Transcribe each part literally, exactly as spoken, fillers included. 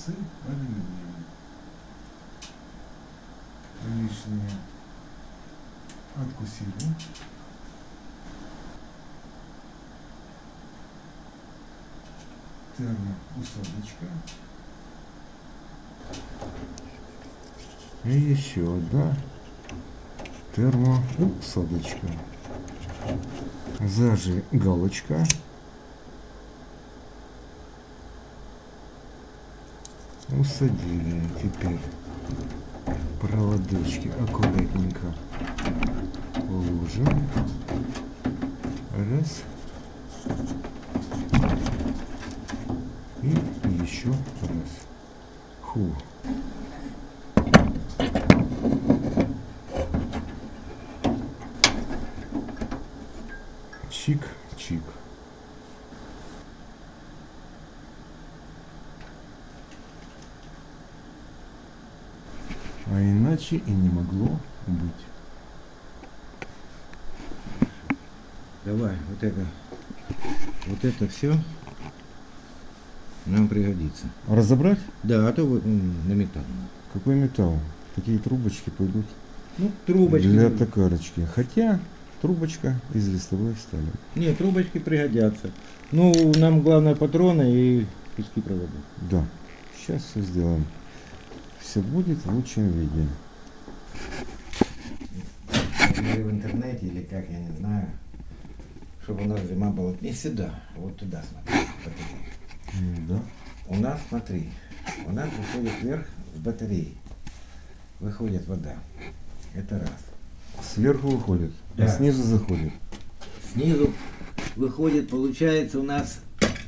с алюминием. Лишнее откусили. Термоусадочка. И еще одна термоусадочка. Зажигалочка. Усадили. Теперь проводочки аккуратненько уложим. Раз. И еще раз. Фу. Чик-чик. А иначе и не могло быть. Давай, вот это, вот это все нам пригодится. Разобрать? Да, а то вы, м, на металл. Какой металл? Такие трубочки пойдут Ну, трубочки. для токарочки. Хотя трубочка из листовой стали. Нет, трубочки пригодятся. Ну, нам главное патроны и куски провода. Да. Сейчас все сделаем. Все будет в лучшем виде. Или в интернете, или как, я не знаю. Чтобы у нас зима была не сюда, а вот туда смотри. М, Да. У нас, смотри, у нас выходит вверх с батареи. Выходит вода. Это раз. Сверху выходит, а Да. снизу заходит. Снизу выходит, получается, у нас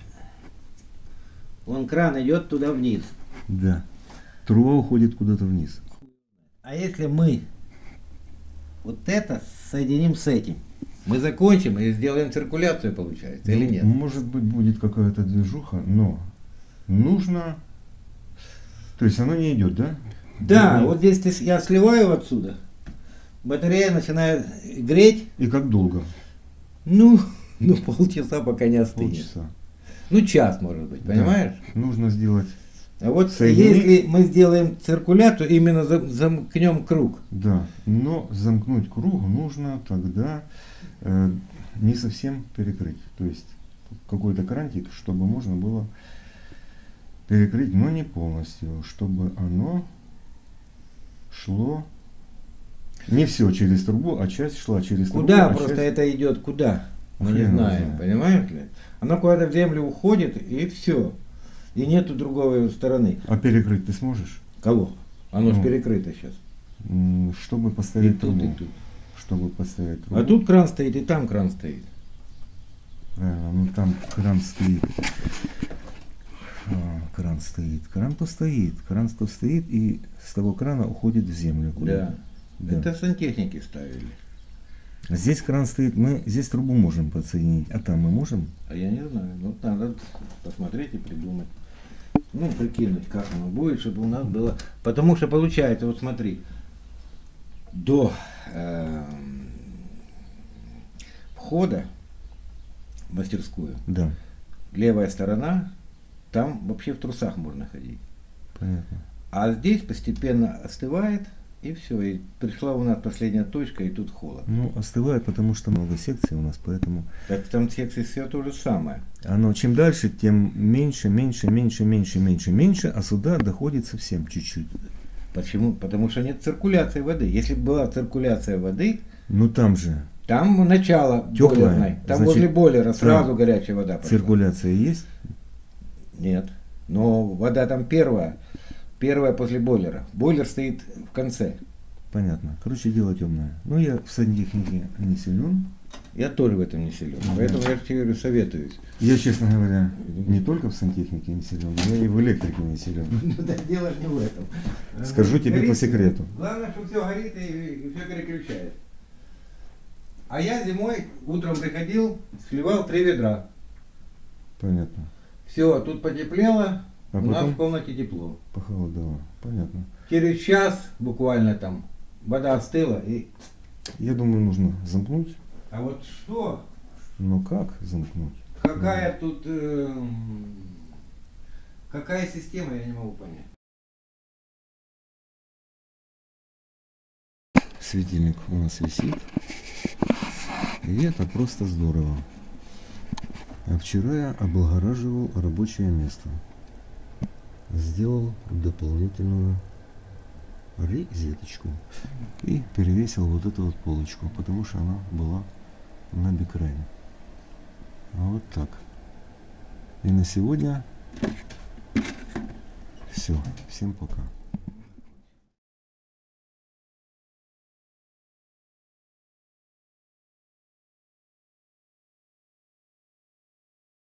вон кран идет туда вниз. Да. Труба уходит куда-то вниз. А если мы вот это соединим с этим, мы закончим и сделаем циркуляцию, получается, или нет? Может быть, будет какая-то движуха, но нужно... То есть оно не идет, да? Да, Не- вот здесь ты- я сливаю отсюда, батарея начинает греть, И как долго? ну, ну полчаса пока не остынет. Полчаса. Ну час, может быть, Да. понимаешь? Нужно сделать, А вот Соедини- если мы сделаем циркуляцию, именно за- замкнем круг. да. Но замкнуть круг нужно тогда э, не совсем перекрыть. То есть какой-то крантик, чтобы можно было перекрыть, но не полностью, чтобы оно шло не все через трубу, а часть шла через Куда трубу. а просто часть- это идет, куда? Мы не Хрен его знаем, знает. понимаешь ли? Оно куда-то в землю уходит, и все. И нету другой стороны. А перекрыть ты сможешь? Кого? Оно же Ну. перекрыто сейчас. М, Чтобы И поставить тут, трубу. и тут. Чтобы поставить трубу. А тут кран стоит, и там кран стоит. Правильно, ну там кран стоит. А, кран стоит. Кран-то стоит. Кран-то стоит, и с того крана уходит в землю. Да. куда-то. Да. Это сантехники ставили. Здесь кран стоит, мы здесь трубу можем подсоединить, а там мы можем? А я не знаю. Вот надо посмотреть и придумать. Ну, прикинуть, как оно будет, чтобы у нас было. Потому что получается, вот смотри, до эм, входа в мастерскую, Да, левая сторона, там вообще в трусах можно ходить. понятно. А здесь постепенно остывает, и все. И пришла у нас последняя точка, и тут холод. Ну, остывает, потому что много секций у нас, поэтому Так там в секции все то же самое. оно чем дальше, тем меньше, меньше, меньше, меньше, меньше, меньше, а сюда доходит совсем чуть-чуть. Почему? Потому что нет циркуляции воды. Если бы была циркуляция воды, Ну там же там начало Теплая, бойлерной. Там значит, возле бойлера сразу там горячая вода пошла. циркуляция есть? Нет. Но вода там первая. Первая после бойлера. Бойлер стоит в конце. Понятно. Короче, дело темное. Ну, я в сантехнике не силен. Я тоже в этом не силен. Поэтому я тебе говорю, советуюсь. Я, честно говоря, не только в сантехнике не силен, я и в электрике не силен. Ну да, дело не в этом. Скажу тебе Горит по всё. секрету. Главное, что все горит и, все переключает. А я зимой утром приходил, сливал три ведра. Понятно. Все, тут потеплело, А у нас потом в комнате тепло. похолодало. Понятно. Через час буквально там вода остыла и... Я думаю, нужно замкнуть. А вот что? Но как замкнуть? Какая тут... э, Какая система, я не могу понять. Светильник у нас висит. И это просто здорово. А вчера я облагораживал рабочее место. Сделал дополнительную розеточку. И перевесил вот эту вот полочку, потому что она была на бикране. А вот так. И на сегодня все. Всем пока.